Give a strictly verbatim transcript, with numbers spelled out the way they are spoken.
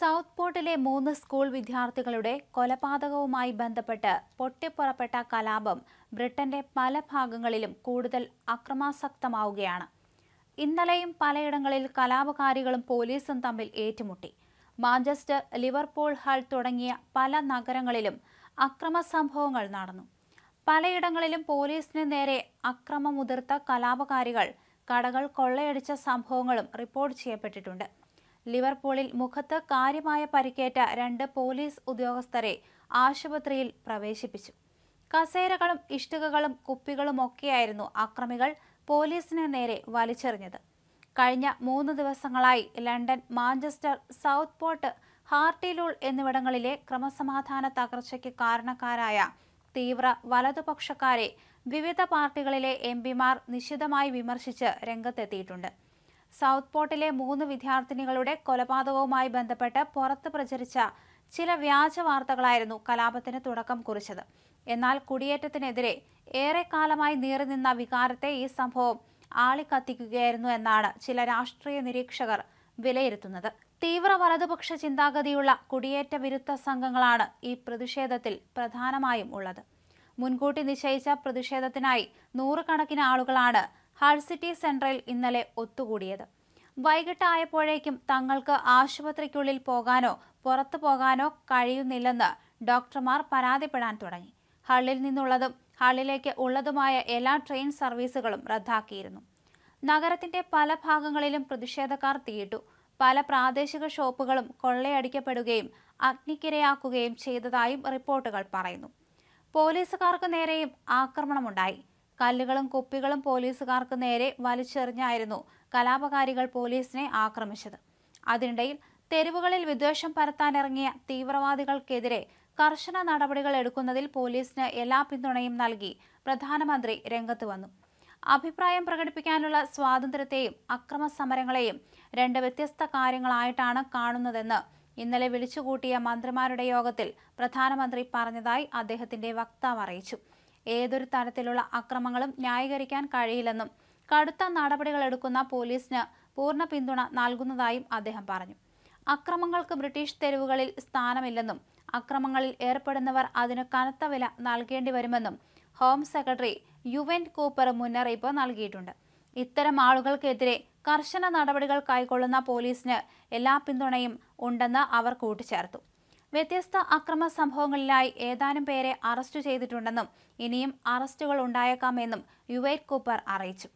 South പോർട്ടിലെ മൂന്ന് school വിദ്യാർത്ഥികളുടെ കൊലപാതകവുമായി ബന്ധപ്പെട്ട് പൊട്ടിപ്പുറപ്പെട്ട കലാപം ബ്രിട്ടന്റെ പല ഭാഗങ്ങളിലും കൂടുതൽ അക്രമാസക്തമാവുകയാണ്. ഇന്നലെയും പലയിടങ്ങളിൽ കലാപകാരികളും പോലീസും തമ്മിൽ ഏറ്റുമുട്ടി. മാഞ്ചസ്റ്റർ, ലിവർപൂൾ, ഹൾ തുടങ്ങിയ പല നഗരങ്ങളിലും അക്രമ സംഭവങ്ങൾ നടന്നു. പലയിടങ്ങളിലും പോലീസിന് നേരെ അക്രമമുതിർത്ത കലാപകാരികൾ കടകൾ കൊള്ളയടിച്ച സംഭവങ്ങളും റിപ്പോർട്ട് ചെയ്യപ്പെട്ടിട്ടുണ്ട്. ലിവർപൂളിൽ മുഖത്ത് കാര്യമായ പരിക്കേറ്റ രണ്ട് പോലീസ് ഉദ്യോഗസ്ഥരെ ആശുപത്രിയിൽ പ്രവേശിപ്പിച്ചു. കസേരകളും ഇഷ്ടികകളും കുപ്പികളുമൊക്കെയായിരുന്നു അക്രമികൾ പോലീസിന് നേരെ വലിച്ചെറിഞ്ഞത്. കഴിഞ്ഞ മൂന്ന് ദിവസങ്ങളായി London, Manchester, Southport, Hartlepool എന്നിവിടങ്ങളിലെ ക്രമസമാധാന തകർച്ചയ്ക്ക് കാരണക്കാരായ തീവ്ര വലതുപക്ഷക്കാരെ വിവിധ പാർട്ടികളിലെ എം പിമാർ നിശിതമായി വിമർശിച്ച് രംഗത്തെത്തിയിട്ടുണ്ട്. സൗത്ത് പോർട്ടിലെ മൂന്ന് വിദ്യാർത്ഥിനികളുടെ കൊലപാതകവുമായി ബന്ധപ്പെട്ട് പുറത്ത് പ്രചരിച്ച ചില വ്യാജ വാർത്തകളായിരുന്നു കലാപത്തിന് തുടക്കം കുറിച്ചത്. എന്നാൽ കുടിയേറ്റത്തിനെതിരെ ഏറെക്കാലമായി നീറിനിന്ന വികാരത്തെ ഈ സംഭവം ആളിക്കത്തിക്കുകയായിരുന്നു എന്നാണ് ചില രാഷ്ട്രീയ നിരീക്ഷകർ വിലയിരുത്തുന്നത്. തീവ്ര വലതുപക്ഷ ചിന്താഗതിയുള്ള കുടിയേറ്റ വിരുദ്ധ സംഘങ്ങളാണ് ഈ പ്രതിഷേധത്തിൽ പ്രധാനമായും ഉള്ളത്. മുൻകൂട്ടി നിശ്ചയിച്ച പ്രതിഷേധത്തിനായി നൂറുകണക്കിന് ആളുകളാണ് ഹൾ സിറ്റി സെന്ററിൽ ഇന്നലെ ഒത്തുകൂടിയത്. വൈകിട്ടായപ്പോഴേക്കും തങ്ങൾക്ക് ആശുപത്രിക്കുള്ളിൽ പോകാനോ പുറത്തു പോകാനോ കഴിയുന്നില്ലെന്ന് ഡോക്ടർമാർ പരാതിപ്പെടാൻ തുടങ്ങി. ഹള്ളിൽ നിന്നുള്ളതും ഹള്ളിലേക്ക് ഉള്ളതുമായ എല്ലാ ട്രെയിൻ സർവീസുകളും റദ്ദാക്കിയിരുന്നു. നഗരത്തിന്റെ പല ഭാഗങ്ങളിലും പ്രതിഷേധക്കാർ തീയിട്ടു. പല പ്രാദേശിക ഷോപ്പുകളും കൊള്ളയടിക്കപ്പെടുകയും അഗ്നിക്കിരയാക്കുകയും ചെയ്തതായും റിപ്പോർട്ടുകൾ പറയുന്നു. പോലീസുകാർക്ക് നേരെയും ആക്രമണമുണ്ടായി. കല്ലുകളും കുപ്പികളും പോലീസുകാർക്ക് നേരെ വലിച്ചെറിഞ്ഞായിരുന്നു കലാപകാരികൾ പോലീസിനെ ആക്രമിച്ചത്. അതിനിടയിൽ തെരുവുകളിൽ വിദ്വേഷം പരത്താനിറങ്ങിയ തീവ്രവാദികൾക്കെതിരെ കർശന നടപടികൾ എടുക്കുന്നതിൽ പോലീസിന് എല്ലാ പിന്തുണയും നൽകി പ്രധാനമന്ത്രി രംഗത്ത് വന്നു. അഭിപ്രായം പ്രകടിപ്പിക്കാനുള്ള സ്വാതന്ത്ര്യത്തെയും അക്രമ സമരങ്ങളെയും രണ്ട് വ്യത്യസ്ത കാര്യങ്ങളായിട്ടാണ് കാണുന്നതെന്ന് ഇന്നലെ വിളിച്ചുകൂട്ടിയ മന്ത്രിമാരുടെ യോഗത്തിൽ പ്രധാനമന്ത്രി പറഞ്ഞതായി അദ്ദേഹത്തിന്റെ വക്താവ് അറിയിച്ചു. ഏതൊരു തരത്തിലുള്ള അക്രമങ്ങളും ന്യായീകരിക്കാൻ കഴിയില്ലെന്നും കടുത്ത നടപടികൾ എടുക്കുന്ന പോലീസിന് പൂർണ്ണ പിന്തുണ നൽകുന്നതായും അദ്ദേഹം പറഞ്ഞു. അക്രമങ്ങൾക്ക് ബ്രിട്ടീഷ് തെരുവുകളിൽ സ്ഥാനമില്ലെന്നും അക്രമങ്ങളിൽ ഏർപ്പെടുന്നവർ അതിന് കനത്ത വില നൽകേണ്ടി വരുമെന്നും ഹോം സെക്രട്ടറി യുവൻ കൂപ്പർ മുന്നറിയിപ്പ് നൽകിയിട്ടുണ്ട്. ഇത്തരം ആളുകൾക്കെതിരെ കർശന നടപടികൾ കൈക്കൊള്ളുന്ന പോലീസിന് എല്ലാ പിന്തുണയും ഉണ്ടെന്ന് അവർ കൂട്ടിച്ചേർത്തു. വ്യത്യസ്ത അക്രമ സംഭവങ്ങളിലായി ഏതാനും പേരെ അറസ്റ്റ് ചെയ്തിട്ടുണ്ടെന്നും ഇനിയും അറസ്റ്റുകൾ ഉണ്ടായേക്കാമെന്നും യുവൈറ്റ് കൂപ്പർ അറിയിച്ചു.